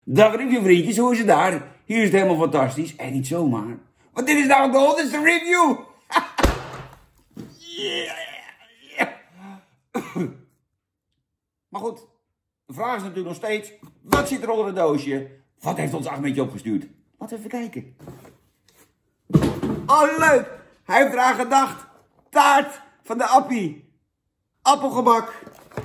Dag review vriendjes, hoe is het daar? Hier is het helemaal fantastisch. En niet zomaar. Want dit is nou de 100ste review. Yeah. Maar goed, de vraag is natuurlijk nog steeds. Wat zit er onder het doosje? Wat heeft ons Ahmedje opgestuurd? Laten we even kijken. Oh leuk, hij heeft eraan gedacht. Taart van de Appie. Appelgebak.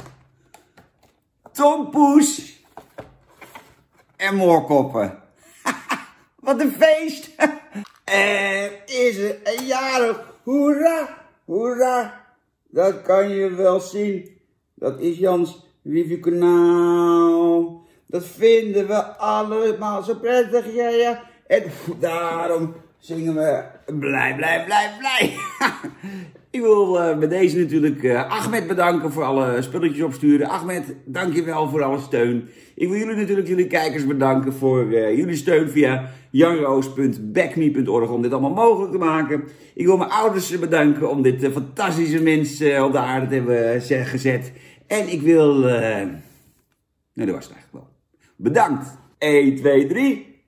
Tompoes. En moorkoppen. Wat een feest. Er is een jarig. Hoera, hoera. Dat kan je wel zien. Dat is Jans reviewkanaal. Dat vinden we allemaal zo prettig, ja. En daarom zingen we blij, blij, blij, blij. Ik wil bij deze natuurlijk Ahmed bedanken voor alle spulletjes opsturen. Ahmed, dankjewel voor alle steun. Ik wil jullie natuurlijk, jullie kijkers, bedanken voor jullie steun via janroos.backme.org om dit allemaal mogelijk te maken. Ik wil mijn ouders bedanken om dit fantastische mens op de aarde te hebben gezet. En ik wil... nou, dat was het eigenlijk wel. Bedankt. 1, 2, 3.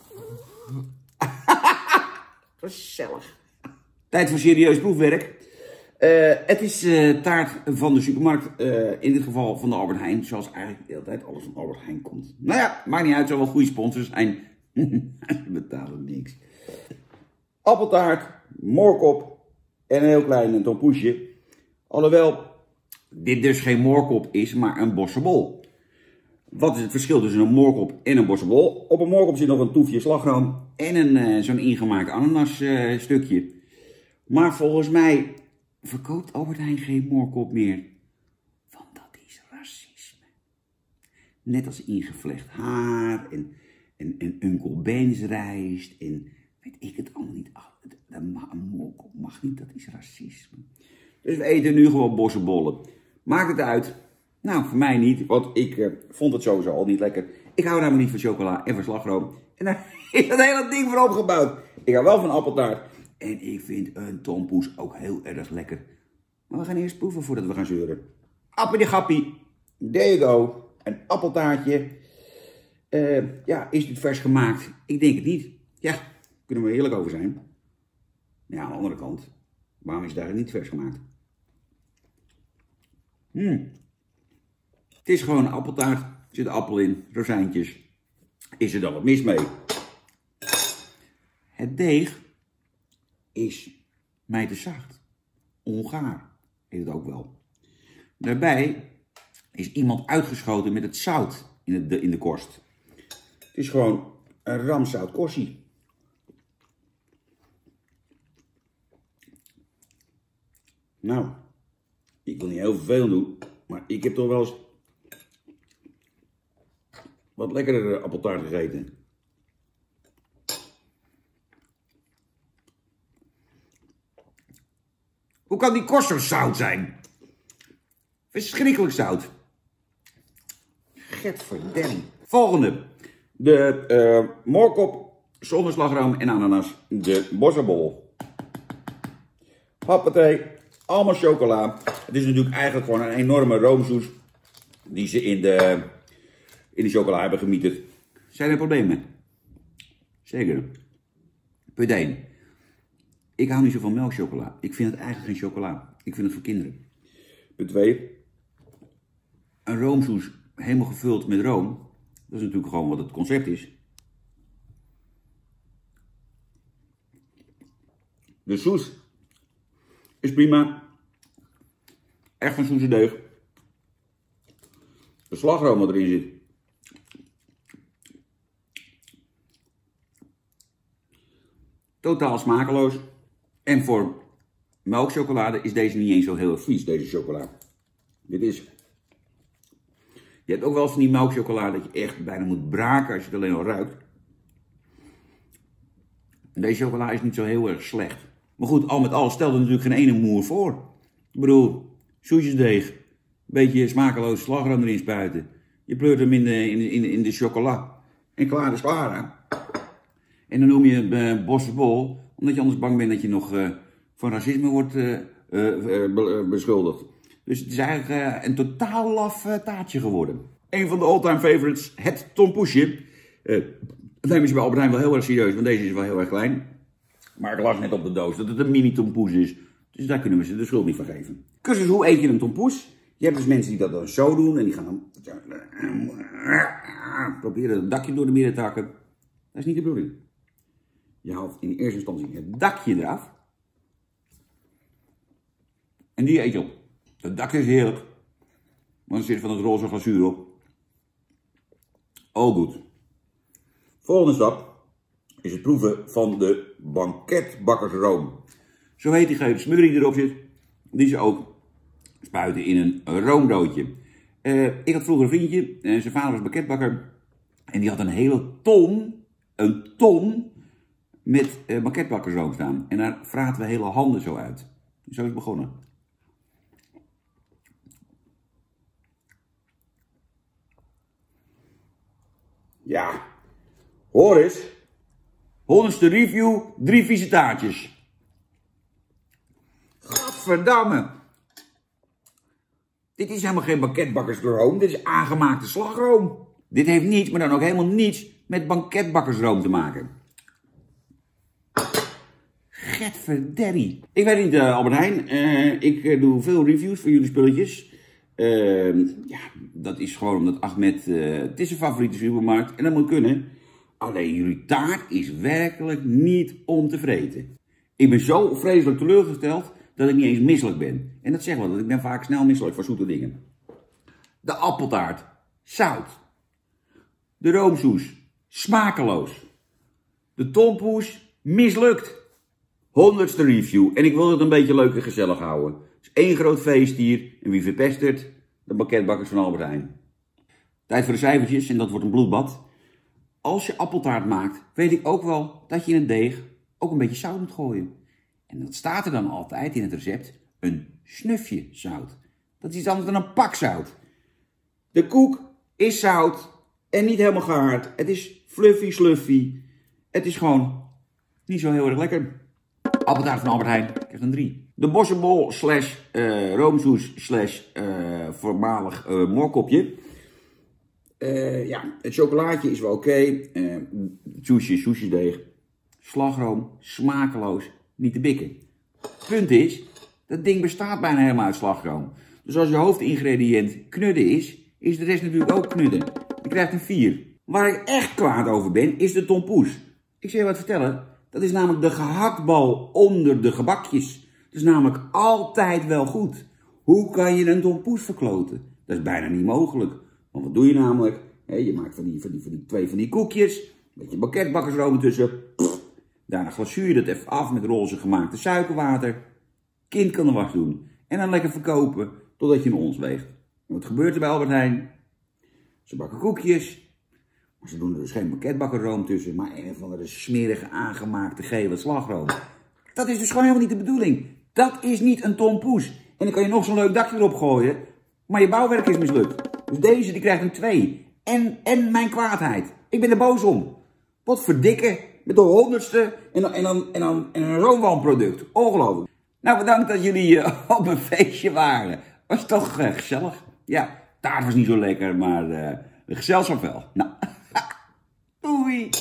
Gezellig. Tijd voor serieus proefwerk. Het is taart van de supermarkt. In dit geval van de Albert Heijn. Zoals eigenlijk de hele tijd alles van Albert Heijn komt. Nou ja, maakt niet uit. Het zal wel goede sponsors zijn. Ze betalen niks. Appeltaart, moorkop en een heel klein tompoesje. Alhoewel dit dus geen moorkop is, maar een bossebol. Wat is het verschil tussen een moorkop en een bossebol? Op een moorkop zit nog een toefje slagroom en zo'n ingemaakt ananas stukje. Maar volgens mij verkoopt Albert Heijn geen moorkop meer. Want dat is racisme. Net als ingevlecht haar en Uncle Ben's rijst en weet ik het allemaal niet. Een moorkop mag niet, dat is racisme. Dus we eten nu gewoon bossenbollen. Maakt het uit? Nou, voor mij niet, want ik vond het sowieso al niet lekker. Ik hou namelijk niet van chocola en van slagroom. En daar is dat hele ding voor opgebouwd. Ik hou wel van appeltaart. En ik vind een tompoes ook heel erg lekker. Maar we gaan eerst proeven voordat we gaan zeuren. Appie de gappie. There you go. Een appeltaartje. Ja, is dit vers gemaakt? Ik denk het niet. Ja, kunnen we eerlijk over zijn. Ja, aan de andere kant. Waarom is het eigenlijk niet vers gemaakt? Het is gewoon een appeltaart. Er zit appel in, rozijntjes. Is er dan wat mis mee? Het deeg is mij te zacht. Ongaar heet het ook wel. Daarbij is iemand uitgeschoten met het zout in de korst. Het is gewoon een ramzout korsie. Nou, ik wil niet heel veel doen, maar ik heb toch wel eens wat lekkerder appeltaart gegeten. Hoe kan die korst zo zout zijn? Verschrikkelijk zout. Getverdem. Volgende. De moorkop zonder slagroom en ananas. De bossebol. Hoppatee. Allemaal chocola. Het is natuurlijk eigenlijk gewoon een enorme roomsoes die ze in de chocola hebben gemieterd. Zijn er problemen? Zeker. Punt 1. Ik hou niet zo van melkchocola. Ik vind het eigenlijk geen chocola. Ik vind het voor kinderen. Punt 2. Een roomsoes helemaal gevuld met room. Dat is natuurlijk gewoon wat het concept is. De soes is prima. Echt van soese deug. De slagroom wat erin zit. Totaal smakeloos. En voor melkchocolade is deze niet eens zo heel vies, deze chocola. Dit is... Je hebt ook wel eens van die melkchocolade dat je echt bijna moet braken als je het alleen al ruikt. En deze chocola is niet zo heel erg slecht. Maar goed, al met al stelt er natuurlijk geen ene moer voor. Ik bedoel, soesjesdeeg, een beetje smakeloos slagroom erin spuiten. Je pleurt hem in de chocola. En klaar is klaar, hè? En dan noem je het bossebol, omdat je anders bang bent dat je nog van racisme wordt beschuldigd. Dus het is eigenlijk een totaal laf taartje geworden. Een van de all-time favorites, het tompoesje. Dat nemen ze bij Albert Heijn wel heel erg serieus, want deze is wel heel erg klein. Maar ik las net op de doos dat het een mini tompoes is. Dus daar kunnen we ze de schuld niet van geven. Cursus, hoe eet je een tompoes? Je hebt dus mensen die dat dan zo doen en die gaan dan proberen het dakje door de midden te hakken. Dat is niet de bedoeling. Je haalt in eerste instantie het dakje eraf. En die eet je op. Het dakje is heerlijk. Want er zit van het roze glazuur op. Oh goed. Volgende stap is het proeven van de banketbakkersroom. Zo heet die gele smurrie die erop zit. Die ze ook spuiten in een roomdootje. Ik had vroeger een vriendje. Zijn vader was banketbakker. En die had een hele ton met banketbakkersroom staan. En daar vraten we hele handen zo uit. Zo is het begonnen. Ja, hoor eens. 100ste review, 3 vieze taartjes. Gadverdamme. Dit is helemaal geen banketbakkersroom, dit is aangemaakte slagroom. Dit heeft niets, maar dan ook helemaal niets met banketbakkersroom te maken. Gadverderrie. Ik weet niet, Albert Heijn. Ik doe veel reviews voor jullie spulletjes. Ja, dat is gewoon omdat Ahmed, het is een favoriete supermarkt en dat moet kunnen. Alleen jullie taart is werkelijk niet om te vreten. Ik ben zo vreselijk teleurgesteld dat ik niet eens misselijk ben. En dat zegt wel, dat ik ben vaak snel misselijk voor zoete dingen. De appeltaart, zout. De roomsoes, smakeloos. De tompoes, mislukt. 100ste review. En ik wil het een beetje leuk en gezellig houden. Het is één groot feest hier. En wie verpestert? De banketbakkers van Albert Heijn. Tijd voor de cijfertjes en dat wordt een bloedbad. Als je appeltaart maakt, weet ik ook wel dat je in het deeg ook een beetje zout moet gooien. En dat staat er dan altijd in het recept. Een snufje zout. Dat is iets anders dan een pak zout. De koek is zout en niet helemaal gehard. Het is fluffy sluffy. Het is gewoon niet zo heel erg lekker. Appeltaart van Albert Heijn krijgt een 3. De bossenbol / roomsoes / voormalig moorkopje. Ja, het chocolaatje is wel oké. Sushi deeg. Slagroom, smakeloos, niet te bikken. Punt is, dat ding bestaat bijna helemaal uit slagroom. Dus als je hoofdingrediënt knudden is de rest natuurlijk ook knudden. Je krijgt een 4. Waar ik echt kwaad over ben, is de tompoes. Ik zal je wat vertellen. Dat is namelijk de gehaktbal onder de gebakjes. Dat is namelijk altijd wel goed. Hoe kan je een tompoes verkloten? Dat is bijna niet mogelijk. Want wat doe je namelijk? Je maakt twee van die koekjes. Een beetje banketbakkersroom ertussen. Daarna glazuur je dat even af met roze gemaakte suikerwater. Kind kan de was doen. En dan lekker verkopen totdat je een ons weegt. En wat gebeurt er bij Albert Heijn? Ze bakken koekjes. Maar ze doen er dus geen banketbakkersroom tussen. Maar een of andere smerige aangemaakte gele slagroom. Dat is dus gewoon helemaal niet de bedoeling. Dat is niet een tompoes. En dan kan je nog zo'n leuk dakje erop gooien. Maar je bouwwerk is mislukt. Dus deze die krijgt een 2. En mijn kwaadheid. Ik ben er boos om. Wat verdikken. Met de 100ste en een roomwanproduct. Ongelooflijk. Nou, bedankt dat jullie op mijn feestje waren. Was toch gezellig. Ja, taart was niet zo lekker, maar de gezelschap wel. Nou, doei.